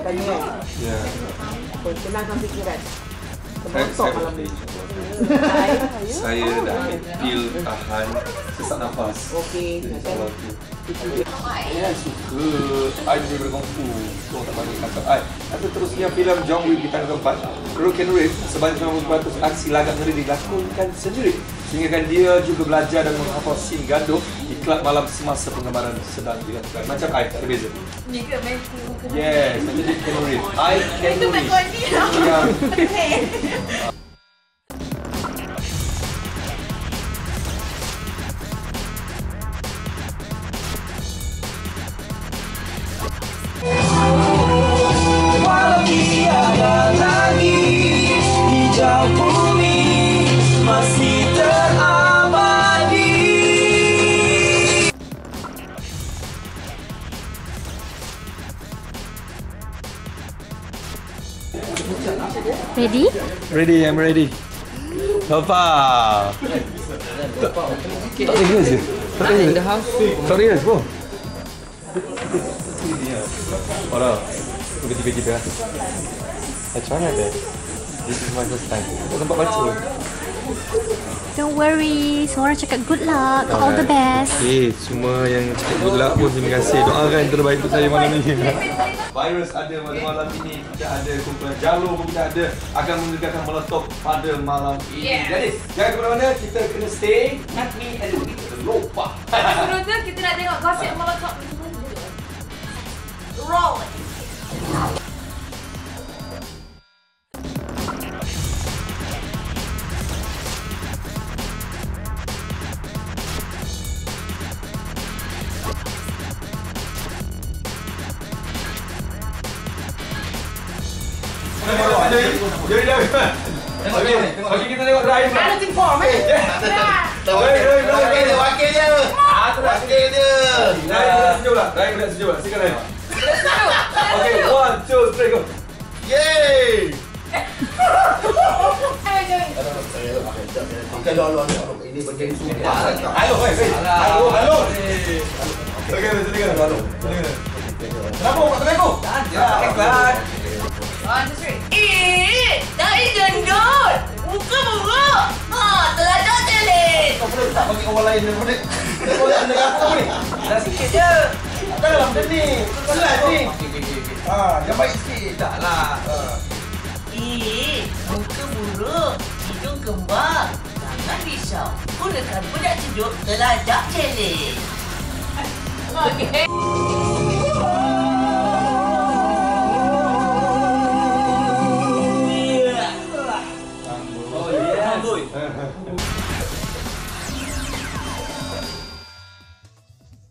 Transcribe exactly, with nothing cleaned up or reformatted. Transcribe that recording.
tanya kan? Ya. Tenangkan fikiran. Terbentuk malam ni. Saya dah ambil pil tahan sesak nafas. Okey, Kalau tu. Saya suka I daripada Kung Fu. Tu tak bagi tangkap I. Atau terusnya filem John Wick di tanggal keempat. Keanu Reeves sebanyak sembilan puluh peratus aksi lagak ngeri dilakonkan sendiri. Sehingga kan dia juga belajar dan menghafal scene gaduh di kelab malam semasa penggambaran sedang dilakukan. Macam I, tak ada beza. Ni ke main Yes, macam dia Keanu Reeves. I Keanu Reeves. Yang walau tiada lagi hijau bumi masih terabadi. Ready? ready, I'm ready. Lopa. Tak rehearse je. Tak rehearse. Tak rehearse pun. Oh no, tiba-tiba lah. I try my best. This is my first time. Tak sempat baca. Don't worry, semua orang cakap good luck, all the best. Okay, semua yang cakap good luck pun terima kasih. Doakan yang terbaik untuk saya malam ni. Virus ada pada malam ini, kita ada kumpulan jalur pun kita ada akan menegakkan meletup pada malam ini. Yeah. Jadi, jangan ke mana-mana, kita kena stay. Nanti ada kita lupa. Sebelum tu kita nak tengok gosip Molotov. Roll. Jadi dah. Okey, okey kita tengok drive. Ada tim form eh. Wakil dia, wakil dia. Ah, tu wakil dia. Drive sejuk lah. Drive sejuk lah. Silakan drive. Okey, one, two, three, go. Yeay. Ayo join. Okey, lo lo ini berjadi sumpah. Halo, hei, hei. Halo, halo. Okey, silakan. Halo. Kenapa Pak Temenku? Ya, ikhlas. One, two, three. Eh, dari gendut. Muka buruk. Ha, teladak telit. Kau boleh tak bagi orang lain yang boleh. Kau boleh anda kata ni. Dah sikit je. Taklah macam ni. Kelas ni. Ah, yang baik sikit. Taklah. Eh, muka buruk, hidung kembang. Jangan risau. Gunakan bedak sejuk teladak challenge. Okey. Oh, yeah.